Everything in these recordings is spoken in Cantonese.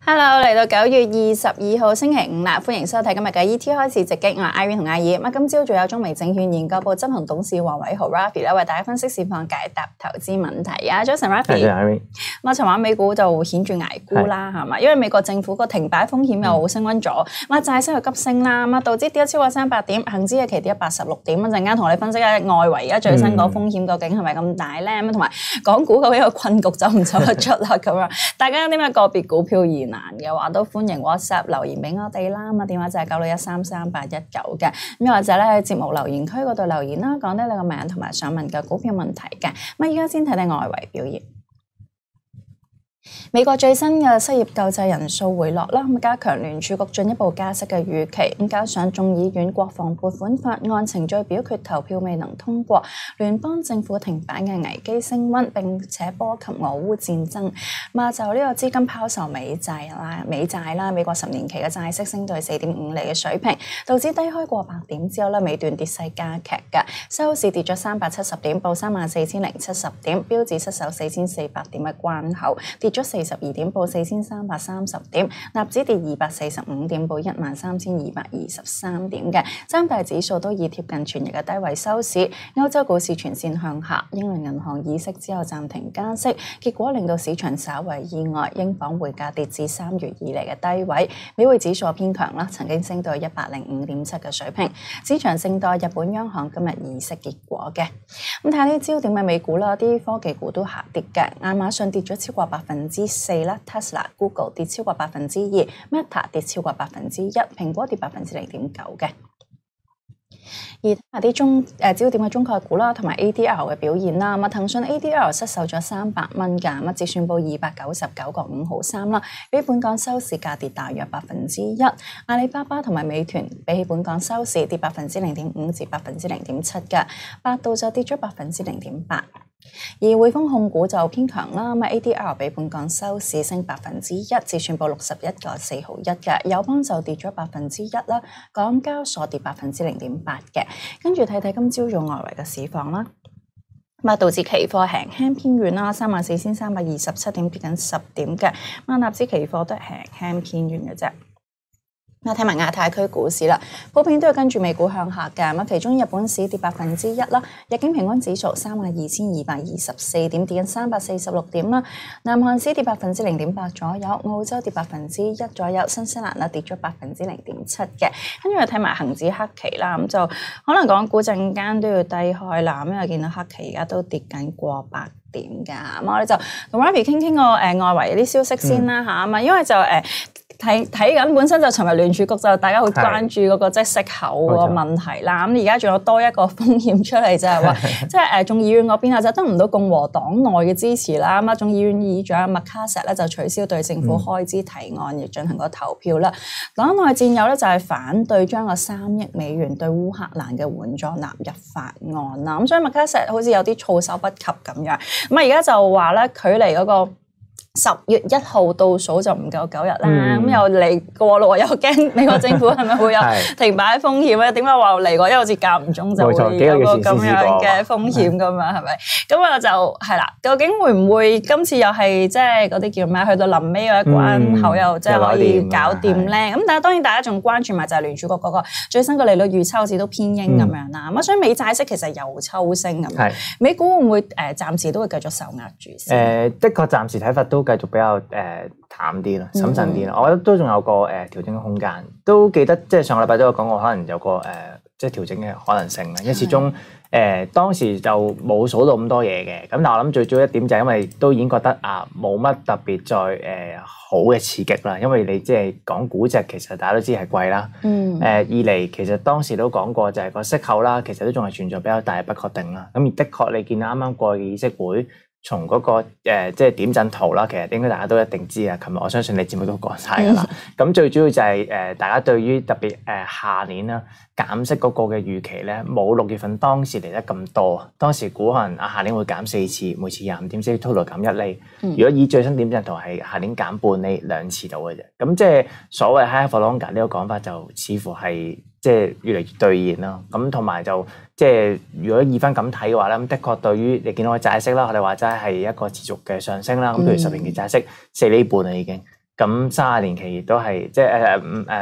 Hello， 嚟到9月22號星期五啦，歡迎收睇今日嘅 ET 開市直擊，我係 Irene 同阿爾。咁今朝仲有中微證券研究部執行董事黃偉豪 Raffy 咧，為大家分析市況解答投資問題啊。早晨 Raffy。 係 Irene。 咁尋晚美股就顯著捱沽啦，係嘛？因為美國政府個停擺風險又升溫咗，咁債息又急升啦，咁導致跌咗超過300點，恆指嘅期跌86點。陣間同我哋分析下外圍而家最新個風險究竟係咪咁大咧？咁同埋港股究竟個困局走唔走得出啦？咁樣，大家有啲咩個別股票疑難嘅話，都歡迎 WhatsApp 留言俾我哋啦。咁啊電話就係961338819嘅。咁又或者咧喺節目留言區嗰度留言啦，講低你個名同埋想問嘅股票問題嘅。咁而家先睇睇外圍表現。美國最新嘅失業救濟人數回落啦，咁加強聯儲局進一步加息嘅預期，咁加上眾議院國防撥款法案程序表決投票未能通過，聯邦政府停擺嘅危機升溫，並且波及俄烏戰爭。就呢個資金拋售美債啦，美國10年期嘅債息升到4.5厘嘅水平，導致低開過100點之後咧，尾段跌勢加劇嘅，收市跌咗370點，報34,070點，標指失守4400點嘅關口，跌咗42點，報4330點，納指跌245點，報13,223點嘅。三大指數都已貼近全日嘅低位收市。歐洲股市全線向下，英倫銀行議息之後暫停加息，結果令到市場稍為意外，英鎊匯價跌至3月以嚟嘅低位。美匯指數偏強啦，曾經升到105.7嘅水平。市場靜待日本央行今日議息結果嘅。咁睇下啲焦點嘅美股啦，啲科技股都下跌嘅，亞馬遜跌咗超過4%啦 ，Tesla、Google 跌超過2%，Meta 跌超過1%，蘋果跌0.9%嘅。而睇下啲焦點嘅中概股啦，同埋 ADR 嘅表現啦。騰訊 ADR 失守咗300蚊㗎，折算報299.5毫三啦，比本港收市價跌大約1%。阿里巴巴同埋美團比起本港收市跌0.5%至0.7%嘅，百度就跌咗0.8%。而匯豐控股就偏強啦，ADR 比本港收市升1%，折算報61.41嘅。友邦就跌咗1%啦，港交所跌0.8%嘅。跟住睇睇今朝早外圍嘅市況啦。道指期貨輕輕偏軟啦，34,327點，跌緊10點嘅。納指期貨都輕輕偏軟嘅啫。睇埋亞太區股市啦，普遍都要跟住美股向下嘅。其中日本市跌1%啦，日經平均指數32,224點，跌緊346點啦。南韓市跌0.8%左右，澳洲跌1%左右，新西蘭跌咗0.7%嘅。跟住睇埋恒指黑期啦，咁就可能港股陣間都要低開啦，因為見到黑期而家都跌緊過百點㗎。咁我哋就同 Raffy 傾個外圍啲消息先啦嚇，因為就睇緊本身就尋日聯儲局就大家好關注嗰個即係息口個問題啦。咁而家仲有多一個風險出嚟，就係話即係眾議院嗰邊就得唔到共和黨內嘅支持啦。咁眾議院議長麥卡錫咧就取消對政府開支提案而進行個投票啦。黨內戰友咧就係反對將個3億美元對烏克蘭嘅援助納入法案啦。咁所以麥卡錫好似有啲措手不及咁樣。咁而家就話咧，距離嗰個10月1號倒數就唔夠9日啦，咁又嚟過咯，又驚美國政府係咪會有停擺風險咧？點解話嚟過？因為好似間唔中就會有個咁樣嘅風險㗎嘛，係咪？咁啊就係啦，究竟會唔會今次又係即係嗰啲叫咩？去到臨尾嗰一關口又即係可以搞掂咧？咁但係當然大家仲關注埋就係聯儲局嗰個最新嘅利率預測好似都偏鷹咁樣啦。咁所以美債息其實又抽升咁樣，美股會唔會暫時都會繼續受壓住先？ 的確暫時睇法都繼續比較淡啲咯，審慎啲咯。我覺得都仲有個調整嘅空間。都記得即係上個禮拜都有講過，可能有個即係調整嘅可能性啦。因為始終當時就冇數到咁多嘢嘅。咁但係我諗最主要一點就係因為都已經覺得冇乜特別再好嘅刺激啦。因為你即係講估值，其實大家都知係貴啦。二嚟其實當時都講過就係個息口啦，其實都仲係存在比較大嘅不確定啦。咁而的確你見到啱啱過去嘅議息會。從嗰個即係點陣圖啦，其實應該大家都一定知啊。琴日我相信你節目都講晒㗎啦。咁最主要就係大家對於特別下年啦減息嗰個嘅預期咧，冇6月份當時嚟得咁多。當時估可能下年會減4次，每次25點子，total 減1厘。如果以最新點陣圖係下年減半厘2次到嘅啫。咁即係所謂 higher for longer 呢個講法就似乎係即係越嚟越兌現啦。咁同埋就即係如果以翻咁睇嘅話咧，咁的確對於你見到個債息啦，我哋話齋係一個持續嘅上升啦。咁譬如10年期債息4厘半啦已經。 咁30年期亦都係即係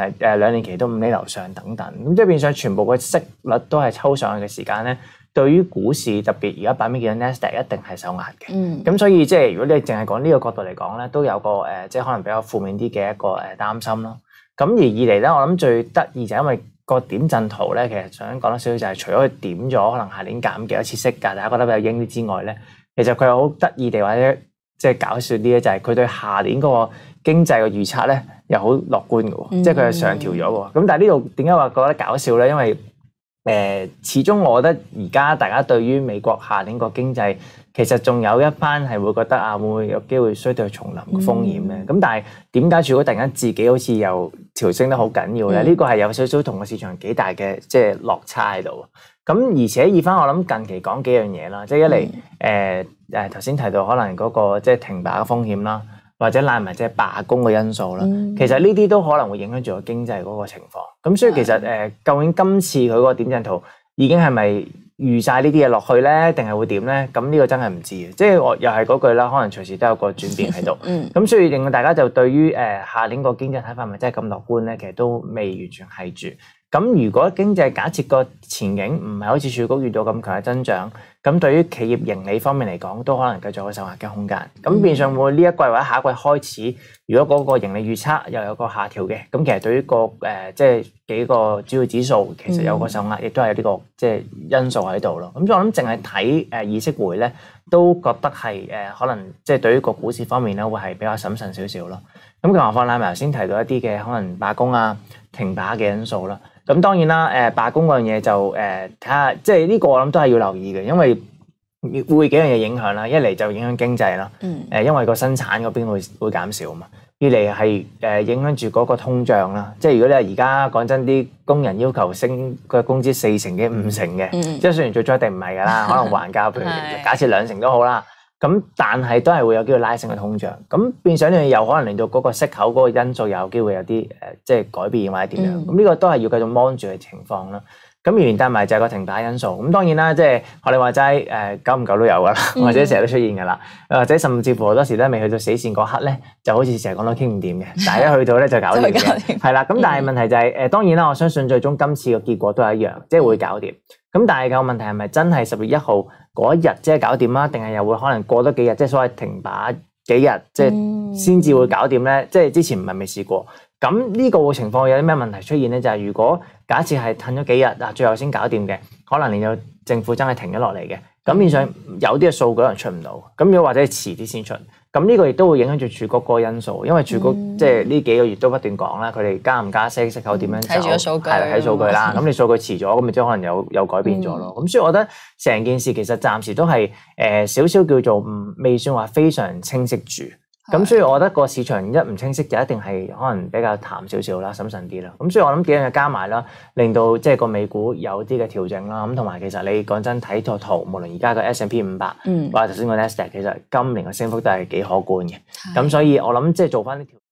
2年期都5厘樓上等等，咁即係變相全部嘅息率都係抽上去嘅時間咧，對於股市特別而家版面見到 Nasdaq 一定係受壓嘅。咁所以即係如果你淨係講呢個角度嚟講咧，都有個即係可能比較負面啲嘅一個擔心咯。咁而二嚟咧，我諗最得意就係因為個點陣圖咧，其實想講多少少就係除咗佢點咗可能下年減幾多次息㗎，大家覺得比較鷹啲之外咧，其實佢好得意地或者即係搞笑啲咧，就係佢對下年嗰個經濟嘅預測咧又好樂觀嘅喎，即係佢係上調咗喎。咁但係呢度點解話覺得搞笑咧？因為始終我覺得而家大家對於美國下年個經濟其實仲有一班係會覺得會唔會有機會衰退重臨嘅風險咧？咁但係點解如果突然間自己好似又調升得好緊要咧？呢個係有少少同個市場幾大嘅即係落差喺度。咁而且以翻我諗近期講幾樣嘢啦，即係一嚟頭先提到可能嗰個即係停擺嘅風險啦，或者賴埋即係罷工嘅因素啦，其實呢啲都可能會影響住個經濟嗰個情況。咁所以其實究竟今次佢嗰個點陣圖已經係咪預晒呢啲嘢落去咧，定係會點咧？咁呢個真係唔知嘅。即係我又係嗰句啦，可能隨時都有個轉變喺度。咁所以令到大家就對於下年個經濟睇法係咪真係咁樂觀咧？其實都未完全係住。咁如果經濟假設個前景唔係好似儲局預到咁強嘅增長，咁對於企業盈利方面嚟講，都可能繼續有受壓嘅空間。咁變相會呢一季或者下一季開始，如果嗰個盈利預測又有個下調嘅，咁其實對於個即係幾個主要指數，其實有個受壓，亦都係有呢個即係因素喺度咯。咁所以我諗淨係睇議息會咧，都覺得係可能即係對於個股市方面咧，會係比較審慎少少咯。咁更何況拉埋頭先提到一啲嘅可能罷工啊、停擺嘅因素啦。咁當然啦，罷工嗰樣嘢就睇下，即係呢個我諗都係要留意嘅，因為會幾樣嘢影響啦。一嚟就影響經濟啦，因為個生產嗰邊會減少嘛。二嚟係影響住嗰個通脹啦。即係如果你係而家講真啲工人要求升個工資4成嘅、5成嘅，即係雖然最終一定唔係㗎啦，可能還價譬如假設2成都好啦。咁但係都係會有機會拉升嘅通脹，咁變相呢樣嘢又可能令到嗰個息口嗰個因素有機會有啲即係改變或者點樣，咁呢個都係要繼續 mon 住嘅情況啦。咁而連帶埋就係個停擺因素，咁當然啦，即係學你話齋久唔久都有㗎啦，或者成日都出現㗎啦，或者甚至乎好多時都未去到死線嗰刻咧，就好似成日講到傾唔掂嘅，但係一去到咧就搞掂嘅，係啦。咁但係問題就係當然啦，我相信最終今次嘅結果都係一樣，即係會搞掂。咁但係個問題係咪真係10月1號嗰一日即係搞掂啊？定係又會可能過多幾日，即係所謂停擺幾日，即係先至會搞掂咧？即係之前唔係未試過。咁呢個情況有啲咩問題出現咧？就係如果假設係褪咗幾日，最後先搞掂嘅，可能連到政府真係停咗落嚟嘅，咁變相有啲嘅數據可能出唔到，咁如果或者係遲啲先出。咁呢個亦都會影響住儲局嗰個因素，因為儲局即係呢幾個月都不斷講啦，佢哋加唔加息、息口點樣走， 睇住個數據， 係睇數據啦。咁你數據遲咗，咁咪即係可能有改變咗咯。咁所以我覺得成件事其實暫時都係少少叫做未算話非常清晰住。咁所以我覺得個市場一唔清晰就一定係可能比較淡少少啦，審慎啲啦。咁所以我諗幾樣嘢加埋啦，令到即係個美股有啲嘅調整啦。咁同埋其實你講真睇個圖，無論而家個 S&P 500，或者頭先個 Nasdaq，其實今年嘅升幅都係幾可觀嘅。咁所以我諗即係做翻啲調。